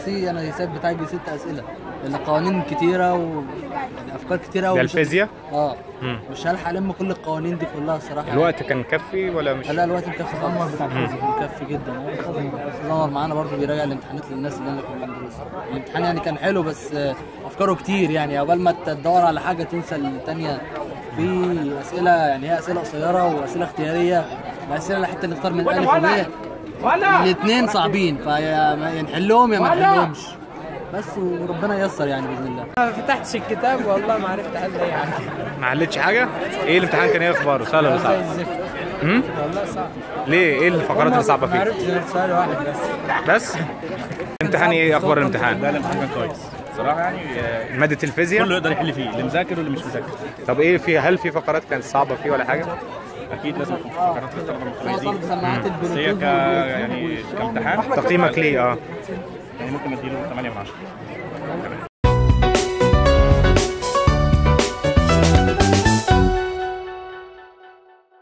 نفسي انا الحساب بتاعي يجي 6 اسئله، لان قوانين كتيره يعني افكار كتيره قوي. ده الفيزياء؟ مش هلحق الم كل القوانين دي كلها الصراحه. الوقت كان مكفي ولا مش؟ لا الوقت مكفي خالص، بتاع الفيزياء مكفي جدا. نور معانا برضه بيراجع الامتحانات للناس اللي انا كنا بندرسها. الامتحان يعني كان حلو بس افكاره كتير، يعني عقبال ما تدور على حاجه تنسى الثانيه. في اسئله يعني هي اسئله قصيره واسئله اختياريه، الاسئله حتى اللي نختار من الف وب الاثنين صعبين، فيا نحلهم يا ما نحلهمش بس، وربنا ييسر يعني باذن الله. ما فتحتش الكتاب والله ما عرفت احل اي حاجه. ما حلتش حاجه؟ ايه الامتحان كان ايه اخباره؟ سهل ولا صعب؟ زي الزفت. والله صعب. ليه؟ ايه الفقرات اللي صعبه فيه؟ ما عرفتش غير سؤال واحد بس؟ الامتحان ايه اخبار الامتحان؟ لا الامتحان كان كويس صراحه يعني. ماده الفيزياء كله يقدر يحل فيه، اللي مذاكر واللي مش مذاكر. طب ايه في، هل في فقرات كانت صعبه فيه ولا حاجه؟ اكيد لازم يكون في فقرات للطلبه المتميزين. بس هي يعني كامتحان تقييمك ليه؟ يعني ممكن اديله 8 من 10.